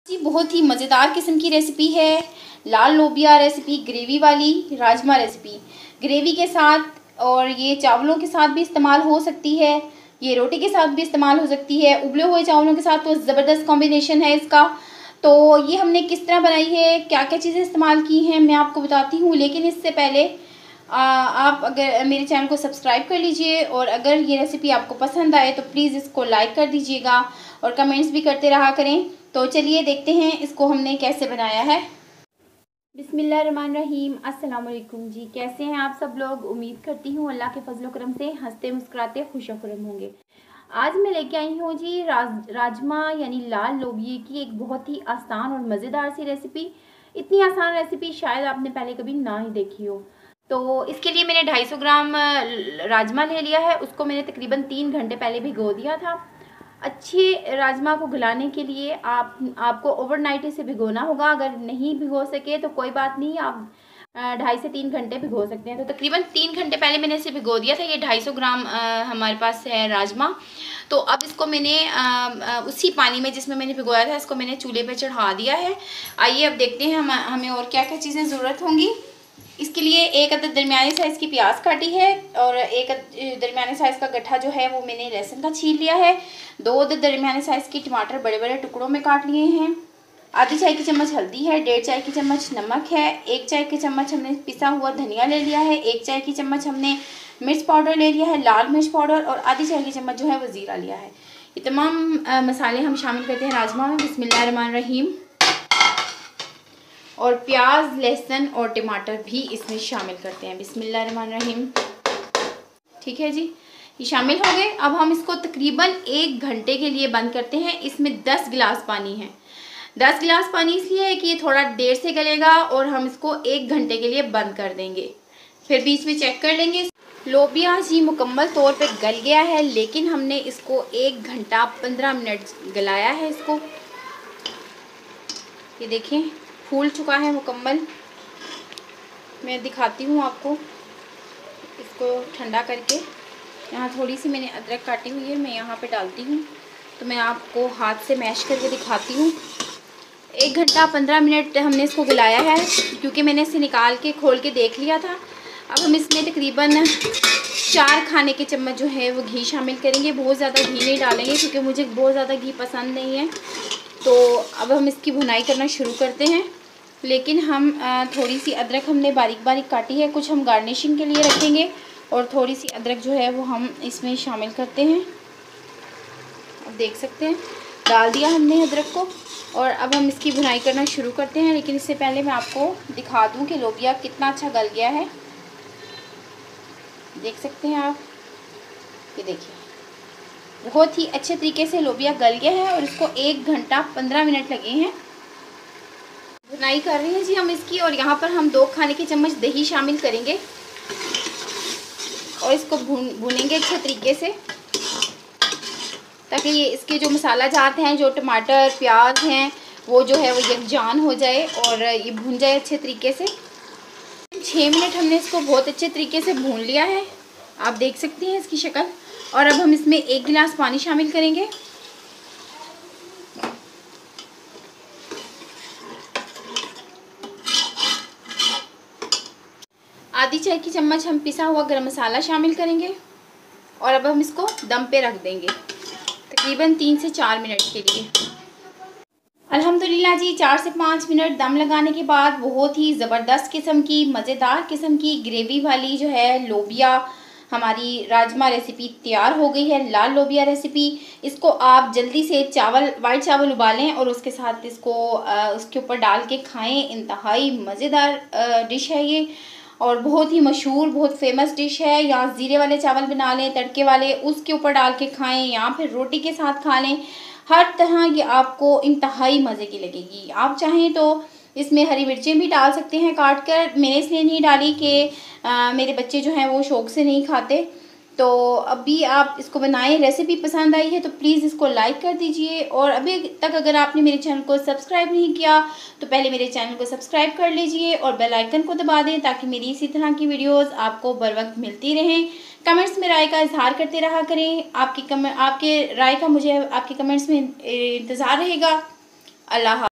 जी बहुत ही मज़ेदार किस्म की रेसिपी है। लाल लोबिया रेसिपी, ग्रेवी वाली राजमा रेसिपी। ग्रेवी के साथ और ये चावलों के साथ भी इस्तेमाल हो सकती है, ये रोटी के साथ भी इस्तेमाल हो सकती है, उबले हुए चावलों के साथ तो ज़बरदस्त कॉम्बिनेशन है इसका। तो ये हमने किस तरह बनाई है, क्या क्या चीज़ें इस्तेमाल की हैं, मैं आपको बताती हूँ। लेकिन इससे पहले आप अगर मेरे चैनल को सब्सक्राइब कर लीजिए और अगर ये रेसिपी आपको पसंद आए तो प्लीज़ इसको लाइक कर दीजिएगा और कमेंट्स भी करते रहा करें। तो चलिए देखते हैं इसको हमने कैसे बनाया है। बिस्मिल्लाहिर्रहमानिर्रहीम। अस्सलाम वालेकुम जी, कैसे हैं आप सब लोग। उम्मीद करती हूँ अल्लाह के फजल करम से हंसते मुस्कुराते खुश खुरम होंगे। आज मैं लेके आई हूँ जी राजमा यानी लाल लोबिये की एक बहुत ही आसान और मज़ेदार सी रेसिपी। इतनी आसान रेसिपी शायद आपने पहले कभी ना ही देखी हो। तो इसके लिए मैंने 250 ग्राम राजमा ले लिया है। उसको मैंने तकरीबन 3 घंटे पहले भिगो दिया था। अच्छे राजमा को गलाने के लिए आपको ओवरनाइट इसे भिगोना होगा। अगर नहीं भिगो सके तो कोई बात नहीं, आप 2.5 से 3 घंटे भिगो सकते हैं। तो तकरीबन 3 घंटे पहले मैंने इसे भिगो दिया था। ये 250 ग्राम हमारे पास है राजमा। तो अब इसको मैंने उसी पानी में जिसमें मैंने भिगोया था इसको मैंने चूल्हे पे चढ़ा दिया है। आइए अब देखते हैं हमें और क्या क्या चीज़ें ज़रूरत होंगी। इसके लिए एक अदद दरमियानी साइज़ की प्याज काटी है और एक दरमियानी साइज़ का गट्ठा जो है वो मैंने लहसुन का छील लिया है। 2 अदद दरमियानी साइज़ की टमाटर बड़े बड़े टुकड़ों में काट लिए हैं। आधी चाय की चम्मच हल्दी है, 1.5 चाय की चम्मच नमक है, 1 चाय की चम्मच हमने पिसा हुआ धनिया ले लिया है, 1 चाय की चम्मच हमने मिर्च पाउडर ले लिया है, लाल मिर्च पाउडर, और आधी चाय की चम्मच जो है वो ज़ीरा लिया है। ये तमाम मसाले हम शामिल करते हैं राजमा में। बिस्मिल्लाहिर्रहमानिर्रहीम। और प्याज, लहसुन और टमाटर भी इसमें शामिल करते हैं। बिस्मिल्लाहिर्रहमानिर्रहीम। ठीक है जी, ये शामिल हो गए। अब हम इसको तकरीबन 1 घंटे के लिए बंद करते हैं। इसमें 10 गिलास पानी है। 10 गिलास पानी इसलिए है कि ये थोड़ा देर से गलेगा और हम इसको 1 घंटे के लिए बंद कर देंगे, फिर बीच में चेक कर लेंगे। लोबिया जी मुकम्मल तौर पे गल गया है, लेकिन हमने इसको 1 घंटा 15 मिनट गलाया है इसको। ये देखें फूल चुका है मुकम्मल। मैं दिखाती हूँ आपको इसको ठंडा करके। यहाँ थोड़ी सी मैंने अदरक काटी हुई है, मैं यहाँ पे डालती हूँ। तो मैं आपको हाथ से मैश करके दिखाती हूँ। 1 घंटा 15 मिनट हमने इसको गलाया है, क्योंकि मैंने इसे निकाल के खोल के देख लिया था। अब हम इसमें तकरीबन 4 खाने के चम्मच जो है वो घी शामिल करेंगे। बहुत ज़्यादा घी नहीं डालेंगे क्योंकि मुझे बहुत ज़्यादा घी पसंद नहीं है। तो अब हम इसकी भुनाई करना शुरू करते हैं। लेकिन हम थोड़ी सी अदरक हमने बारीक बारीक काटी है, कुछ हम गार्निशिंग के लिए रखेंगे और थोड़ी सी अदरक जो है वो हम इसमें शामिल करते हैं। अब देख सकते हैं डाल दिया हमने अदरक को, और अब हम इसकी भुनाई करना शुरू करते हैं। लेकिन इससे पहले मैं आपको दिखा दूं कि लोबिया कितना अच्छा गल गया है। देख सकते हैं आप, ये देखिए बहुत ही अच्छे तरीके से लोबिया गल गया है और इसको 1 घंटा 15 मिनट लगे हैं। भुनाई कर रहे हैं जी हम इसकी, और यहाँ पर हम 2 खाने के चम्मच दही शामिल करेंगे और इसको भूनेंगे अच्छे तरीके से, ताकि ये इसके जो मसाला जात हैं, जो टमाटर प्याज हैं, वो जो है वो यकजान हो जाए और ये भून जाए अच्छे तरीके से। 6 मिनट हमने इसको बहुत अच्छे तरीके से भून लिया है, आप देख सकते हैं इसकी शक्ल। और अब हम इसमें 1 गिलास पानी शामिल करेंगे। आधी चाय की चम्मच हम पिसा हुआ गरम मसाला शामिल करेंगे और अब हम इसको दम पे रख देंगे तकरीबन 3 से 4 मिनट के लिए। अल्हम्दुलिल्लाह जी 4 से 5 मिनट दम लगाने के बाद बहुत ही ज़बरदस्त किस्म की मज़ेदार किस्म की ग्रेवी वाली जो है लोबिया हमारी राजमा रेसिपी तैयार हो गई है। लाल लोबिया रेसिपी, इसको आप जल्दी से वाइट चावल उबालें और उसके साथ इसको उसके ऊपर डाल के खाएं। इंतहाई मज़ेदार डिश है ये और बहुत ही मशहूर, बहुत फेमस डिश है। या ज़ीरे वाले चावल बना लें तड़के वाले, उसके ऊपर डाल के खाएं या फिर रोटी के साथ खा लें। हर तरह ये आपको इंतहाई मज़े की लगेगी। आप चाहें तो इसमें हरी मिर्चें भी डाल सकते हैं काट कर। मैंने इसलिए नहीं डाली कि मेरे बच्चे जो हैं वो शौक़ से नहीं खाते। तो अभी आप इसको बनाएं। रेसिपी पसंद आई है तो प्लीज़ इसको लाइक कर दीजिए, और अभी तक अगर आपने मेरे चैनल को सब्सक्राइब नहीं किया तो पहले मेरे चैनल को सब्सक्राइब कर लीजिए और बेल आइकन को दबा दें, ताकि मेरी इसी तरह की वीडियोस आपको बर वक्त मिलती रहें। कमेंट्स में राय का इजहार करते रहा करें। आपके राय का मुझे आपके कमेंट्स में इंतज़ार रहेगा। अल्लाह।